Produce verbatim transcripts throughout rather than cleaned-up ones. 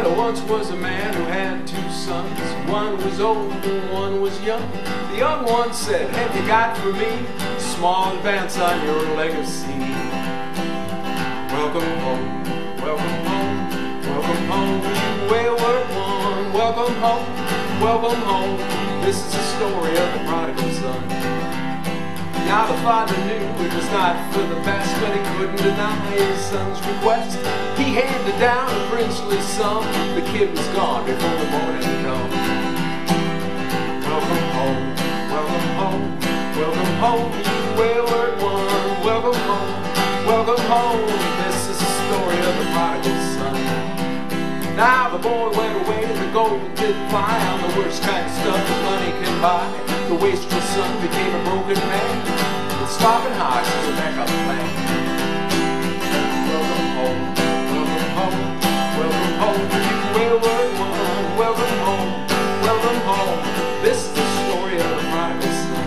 There once was a man who had two sons. One was old and one was young. The young one said, "Have you got for me a small advance on your legacy? Welcome home, welcome home, welcome home, you wayward one. Welcome home, welcome home." This is the story of the prodigal son. Now the father knew it was not for the best, but he couldn't deny his son's request. He handed down a princely sum. The kid was gone before the morning come. Welcome home, welcome home, welcome home, you wayward one. Welcome home, welcome home. This is the story of the prodigal son. Now the boy went away and the gold did fly on the worst kind of stuff that money can buy. The wastrel son became a broken man with stompin hearts as a backup plan. Welcome home, welcome home, welcome home, you wayward one. Welcome home, welcome home. This is the story of the prodigal son.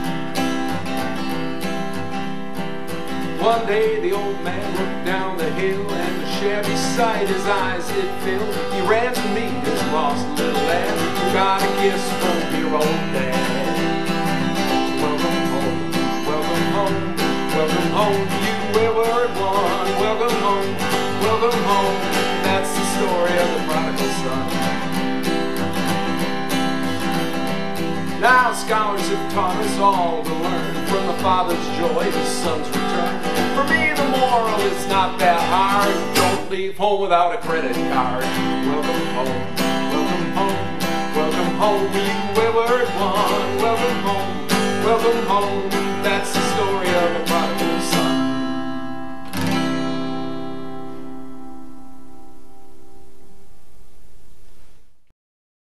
One day the old man looked down the hill, and the shabby sight his eyes did fill. He ran to meet his lost little lad, who got a kiss from your old dad. Welcome home, welcome home, welcome home, you wayward one. Welcome home, welcome home. That's the story of the prodigal son. Now scholars have taught us all to learn from the father's joy, the son's return. For me the moral is not that hard. Don't leave home without a credit card. Welcome home, welcome home, welcome home, you wayward one. Welcome home, welcome home. That's the story of a